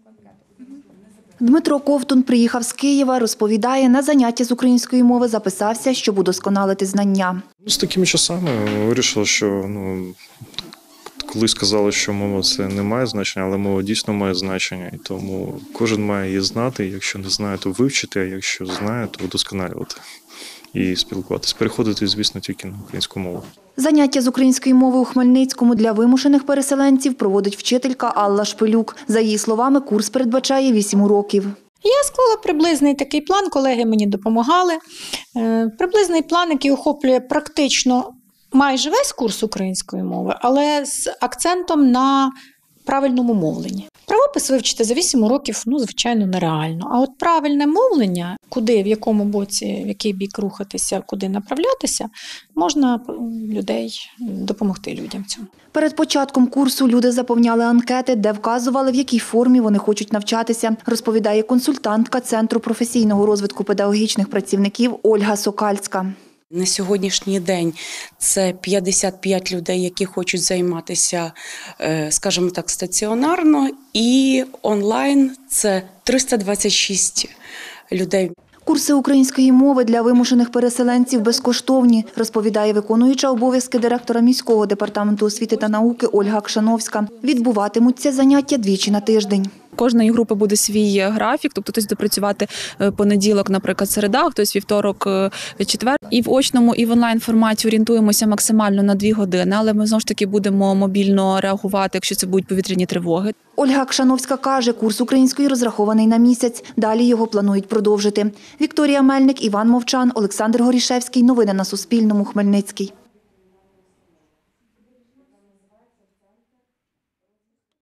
Дмитро Ковтун приїхав з Києва, розповідає, на заняття з української мови записався, щоб удосконалити знання. З такими часами вирішив, що колись сказали, що мова це не має значення, але мова дійсно має значення. І тому кожен має її знати, якщо не знає, то вивчити, а якщо знає, то удосконалювати і спілкуватися. Переходити, звісно, тільки на українську мову. Заняття з української мови у Хмельницькому для вимушених переселенців проводить вчителька Алла Шпилюк. За її словами, курс передбачає 8 уроків. Я склала приблизний такий план, колеги мені допомагали. Приблизний план, який охоплює практично майже весь курс української мови, але з акцентом на правильному мовленні. Правопис вивчити за 8 уроків, звичайно, нереально. А от правильне мовлення, куди, в якому боці, в який бік рухатися, куди направлятися, можна допомогти людям в цьому. Перед початком курсу люди заповняли анкети, де вказували, в якій формі вони хочуть навчатися, розповідає консультантка Центру професійного розвитку педагогічних працівників Ольга Сокальська. На сьогоднішній день це 55 людей, які хочуть займатися, скажімо так, стаціонарно, і онлайн – це 326 людей. Курси української мови для вимушених переселенців безкоштовні, розповідає виконуюча обов'язки директора міського департаменту освіти та науки Ольга Кшановська. Відбуватимуться заняття двічі на тиждень. Кожної групи буде свій графік, тобто хтось буде працювати понеділок, наприклад, середа, хтось вівторок, четвер. І в очному, і в онлайн-форматі орієнтуємося максимально на 2 години, але ми знову ж таки будемо мобільно реагувати, якщо це будуть повітряні тривоги. Ольга Кшановська каже, курс української розрахований на місяць. Далі його планують продовжити. Вікторія Мельник, Іван Мовчан, Олександр Горішевський. Новини на Суспільному. Хмельницький.